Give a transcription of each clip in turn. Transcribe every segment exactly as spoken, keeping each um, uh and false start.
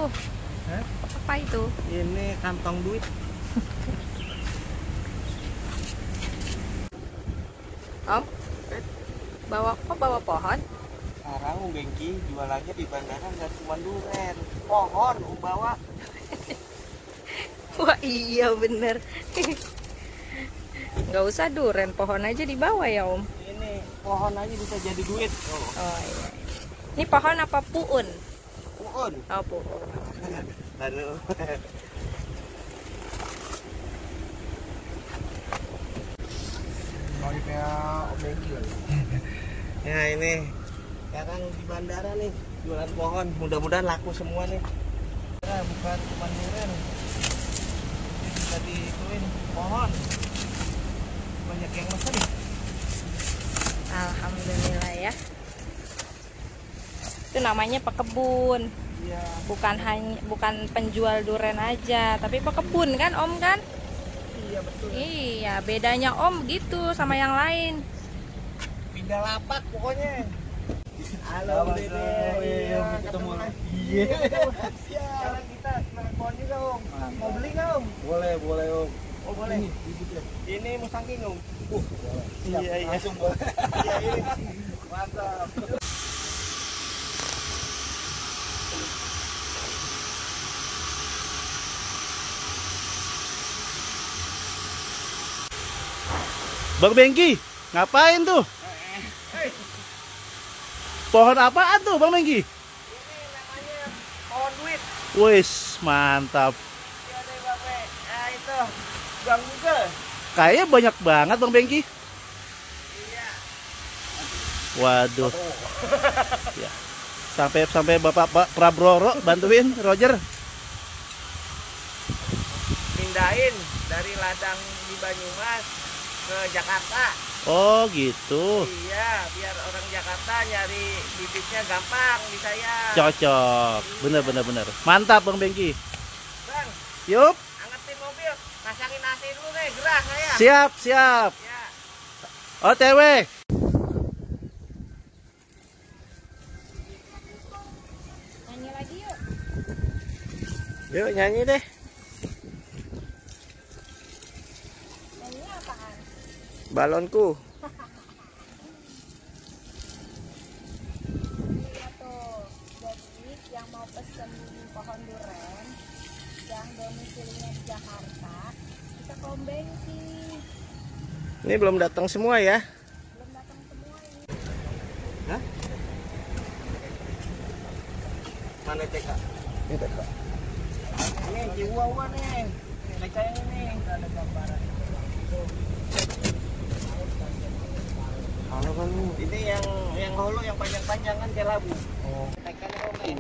itu? Hah? Apa itu? Ini kantong duit. Om, bawa kok bawa pohon? Sekarang Bengki jualannya di bandara nggak cuma durian, pohon bawa. Wah iya bener. Nggak usah durian, pohon aja dibawa ya Om. Ini pohon aja bisa jadi duit. Oh, Oh iya. Ini pohon apa puun? pohon. Oh puun. Lalu. Mau kayak Om Bengki lagi. Ya ini sekarang di bandara nih jualan pohon, mudah-mudahan laku semua nih. Ya, bukan cuma durian, ini bisa diituin pohon. Banyak yang mesen. Alhamdulillah ya. Itu namanya pekebun. Iya. Bukan hanya bukan penjual durian aja, tapi pekebun kan Om kan? Iya betul. Iya, bedanya Om gitu sama yang lain. Pindah lapak pokoknya. Halo Dede. Iya, ketemu lagi. Iya. Sekarang kita naik pohon juga Om. Mau beli nggak Om? Boleh, boleh Om. Oh boleh. Ini, bibit ya. Ini musangking Om. Uh, boleh. Siap, Iya iya. langsung boleh. Iya ini. Mantap. Bang Bengki, ngapain tuh? Pohon apaan tuh Bang Bengki? Ini namanya pohon duit. Wis, mantap. Iya deh Bang Be. Nah itu Bang Google. Kayaknya banyak banget Bang Bengki. Iya. Waduh. Ya. Sampai sampai Bapak Pak Prabroro bantuin Roger. Pindahin dari ladang di Banyumas ke Jakarta. Oh gitu. Iya, biar orang Jakarta nyari bibitnya gampang di saya. Cocok. Bener bener bener. Mantap Bang Bengki. Bang, Yup. angetin mobil, masakin nasi dulu nih, gerah saya. Siap siap. Ya. O T W. Nyanyi lagi yuk. Yuk nyanyi deh. Nyanyi apaan? Balonku. Iya tuh. Jadi yang mau pesen pohon durian yang domisilinya di Jakarta bisa ke Om Bengki. Ini belum datang semua ya. Belum datang semua ini. Hah? Mana T K? Ini T K. Ini Chihuahua nih. T K yang ini. Ada gambaran. Halo Bang. Ini yang yang holo yang panjang-panjang kan kayak labu. Oh. T K-nya Om nih.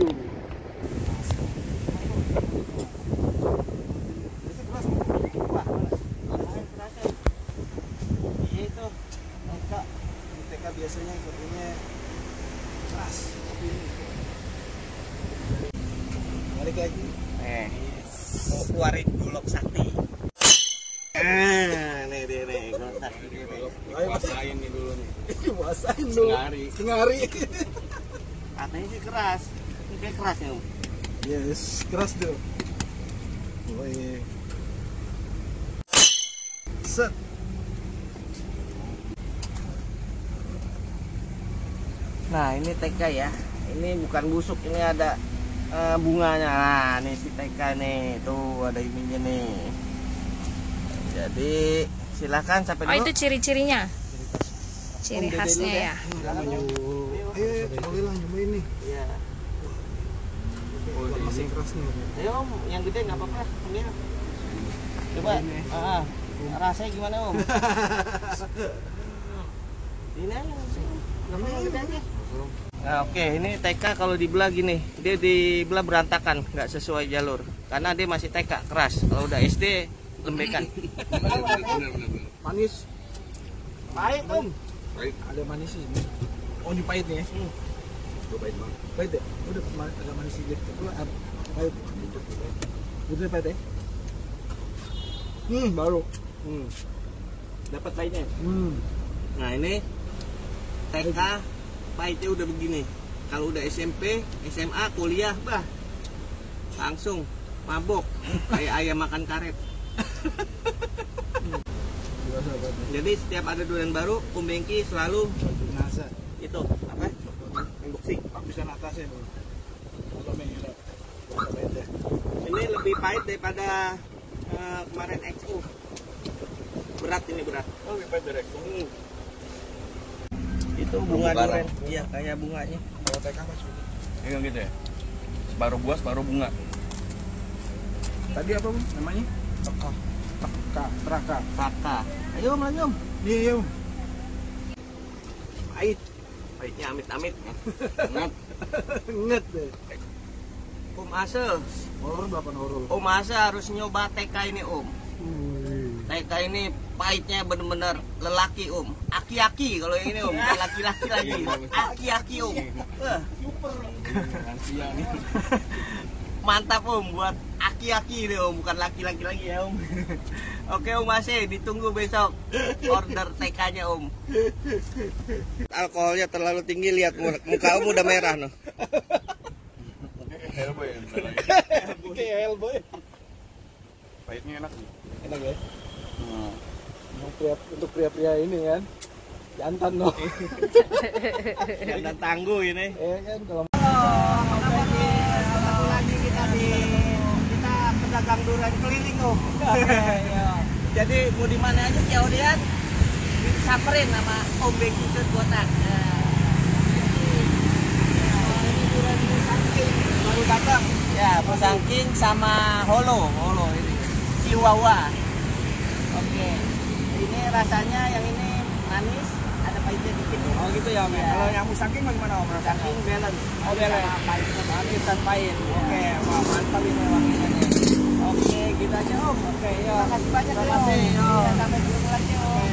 Wah, kerasa. Iya itu. T K. Di T K biasanya sepertinya keras. Tapi ini balik lagi. Eh, mau keluarin golok sakti. Ah, nih dia nih, golok sakti dia nih. Ayo Puasain nih dulu nih. puasain dulu. Sengari. Sengari. Katanya sih keras. Ini kayak keras ya, Om. Yes, keras tuh. Oh iya. Set. Nah, ini T K ya. Ini bukan busuk, ini ada eh, bunganya. Nah, ini si T K nih. Tuh ada ininya nih. Jadi, silakan sampai Oh dulu. itu ciri-cirinya? Ciri Om Dede khasnya dulu deh. ya? Silakan, Om. Ayo, boleh lah nyobain nih. Iya. Oh, masih keras nih. Ayo Om, yang gede nggak apa-apa, ambil. Coba, ah, rasanya gimana Om? Ini aja, nama yang gede aja. Nah oke, ini T K kalau dibelah gini, dia dibelah berantakan, nggak sesuai jalur. Karena dia masih T K, keras. Kalau udah S D, lembekan. Manis. Pahit Om. Pahit. Ada manis sih. Oh, ini pahit nih ya? Hmm. Tuh, pahit banget. Pahit ya? Udah ma- agak manis sedikit. Pula ah, pahit. Udah pahit ya? Hmm, baru. Hmm. Dapat pahitnya. Hmm. Nah ini T K pahitnya udah begini. Kalau udah S M P, S M A, kuliah, bah langsung mabok kayak ayam makan karet. Jadi setiap ada durian baru, Om Bengki selalu Nasa. itu apa? Unboxing. Bisa natasin. Kalau mengira. Ini lebih pahit daripada uh, kemarin X U. Berat ini berat. Oh, lebih pahit dari Hmm. Itu bunga durian. Iya, kayak bunganya. Kalau T K mas. Iya gitu ya. Separuh buah, separuh bunga. Tadi apa Bung namanya? Teka. Teka. Traka. Raka. Ayo Om, lagi Om. Iya, iya. Bung. Pahit. Pahitnya amit-amit. Nget. Nget deh. Om Ase. Horor berapa horor? Om Ase harus nyoba T K ini Om. Wih. T K ini pahitnya bener-bener lelaki Om. Aki-aki kalau yang ini Om. Bukan laki-laki lagi. Aki-aki Om. Wah. Mantap Om buat aki-aki nih Om, bukan laki-laki lagi ya Om. Oke Om Ase, ditunggu besok order T K-nya Om. Alkoholnya terlalu tinggi, lihat muka Om udah merah noh. Hellboy. Kayak Hellboy. Pahitnya enak nih. Enak ya? Hmm. Untuk pria, untuk pria-pria ini kan jantan loh. Jangan tangguh ini. Ya kan kalau Ketemu lagi kita di kita pedagang durian keliling Om. Jadi mau di mana aja jauh lihat disamperin sama Om Bengki ke kotak. Baru datang. Ya, Pusangking sama Holo, Holo ini. Chihuahua. Oke. Ini rasanya yang ini manis, ada pahitnya dikit. oh gitu ya, Om. Ya. Kalau yang musangking bagaimana Om? Pusangking balance. Oh, balance. Sama pahit, manis dan pahit. Oke, wah mantap ini wanginya nih. Oke, gitu aja Om. Oke, ya. Terima kasih banyak Terima ya, Om. kasih, Om. Ya, sampai ketemu lagi Om.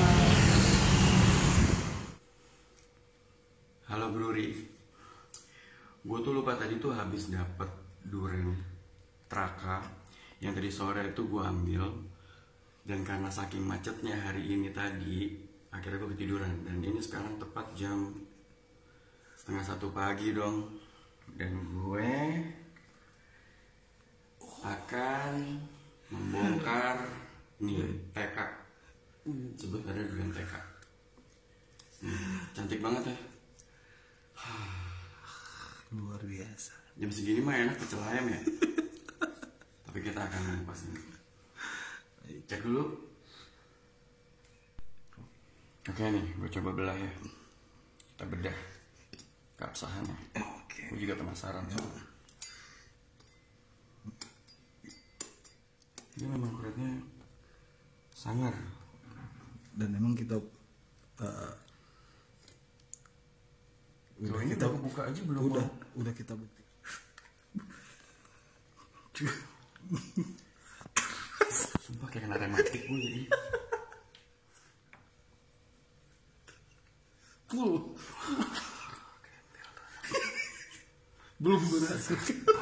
Halo Bruri, gue tuh lupa tadi tuh habis dapet durian Traka yang tadi sore itu gue ambil, dan karena saking macetnya hari ini tadi akhirnya gue ketiduran, dan ini sekarang tepat jam setengah satu pagi dong, dan gue akan membongkar nih T K, sebut ada durian T K. Hmm, cantik banget ya. Luar biasa. Jam segini mah enak pecel ayam ya. Tapi kita akan mengupas ini. Cek dulu. Oke nih, gue coba belah ya. Kita bedah keabsahannya. Oke. Gue juga penasaran soalnya. Ini memang kulitnya sangar. Dan memang kita uh, Udah udah ini kita udah buka aja belum? udah mau? udah kita bukti. Sumpah kayak kena rematik gue jadi. Full. Belum berhasil.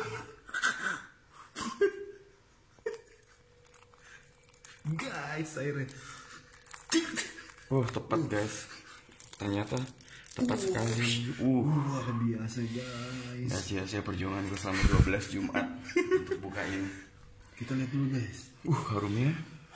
Guys, airnya. Oh tepat guys. Ternyata tepat sekali. Uh. Luar biasa guys. Gak sia-sia perjuangan gue selama dua belas Jumat untuk buka ini. Kita lihat dulu guys. Uh harumnya.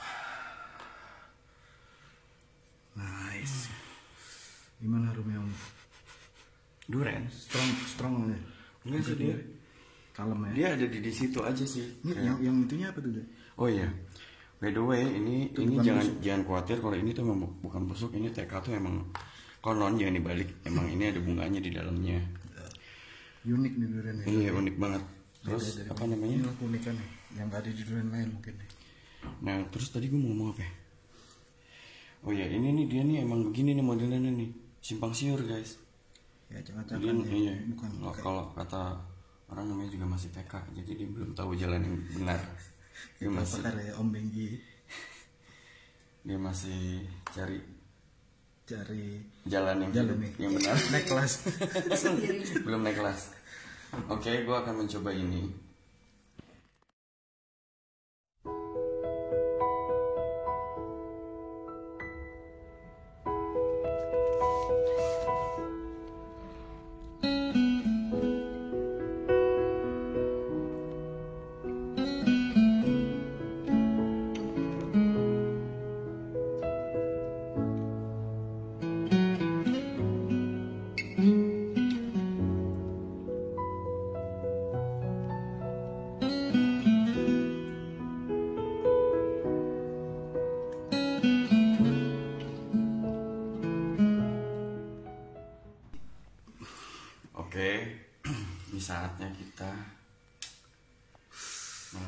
Nice. Gimana harumnya Om? Durian. Strong, strong aja. Enggak sih dia. Kalem ya. Dia ada di, di situ aja sih. Ini Kayak- yang yang itunya apa tuh guys? Oh iya. By the way, ini Itu ini bukan jangan busuk. jangan khawatir kalau ini tuh memang bukan busuk, ini T K tuh emang konon jangan dibalik. Emang ini ada bunganya di dalamnya. Unik nih durian ya. Iya, unik banget. Terus Beda dari apa mana? namanya? Ini keunikan nih, yang gak ada di durian lain mungkin nih. Nah, terus tadi gue mau ngomong apa ya? Oh iya, ini nih dia nih emang begini nih modelnya nih. Simpang siur, guys. Ya Jadi jangan-jangan ya. iya. Bukan Kalau- kayak- Kalau kata orang namanya juga masih T K, jadi dia belum tahu jalan yang benar. Dia Itu masih apa ya Om Bengki dia masih cari cari jalan yang jalan hidup nih yang benar. naik kelas. Belum naik kelas. Oke, gue akan mencoba ini.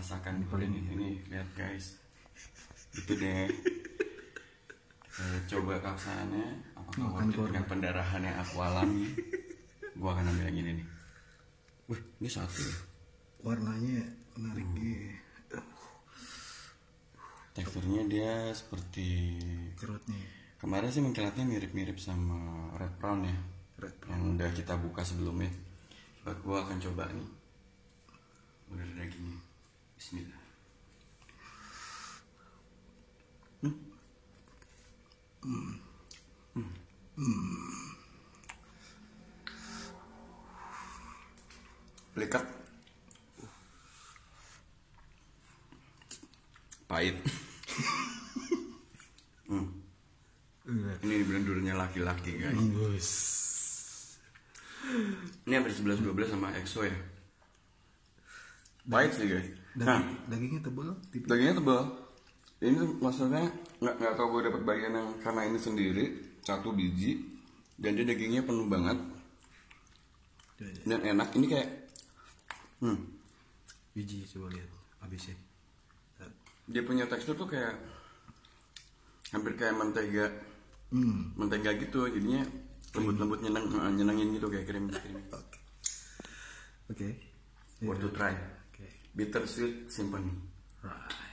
masakan kulit ini. Lihat guys, itu deh. Eh, coba keabsahannya apakah worth it dengan pendarahan yang aku alami. Gua akan ambil yang ini nih. Wih, ini satu ya. Warnanya menarik. Uh. Teksturnya dia seperti Kerutnya. kemarin sih mengkilatnya mirip-mirip sama red prawn ya. Red Yang udah kita buka sebelumnya. Coba gua akan coba nih. Udah ada dagingnya. Bismillah. Hmm. Hmm. Hmm. Hmm. Lekat. Pahit. Hmm. Ini blendernya laki-laki guys. Bus. Ini hampir sebelas dua belas sama EXO ya. Pahit sih guys. Nah, Daging, dagingnya tebal, tipis. dagingnya tebal. Ini tuh maksudnya nggak nggak tahu gue dapat bagian yang karena ini sendiri satu biji dan dia dagingnya penuh banget dan enak. Ini kayak hmm, Biji coba lihat habisnya. dia punya tekstur tuh kayak hampir kayak mentega, Hmm. mentega gitu. Jadinya lembut-lembut nyeneng, nyenengin gitu kayak krim krim. Oke. Oke. Worth to try. Oke. Bitter Sweet Symphony. Right.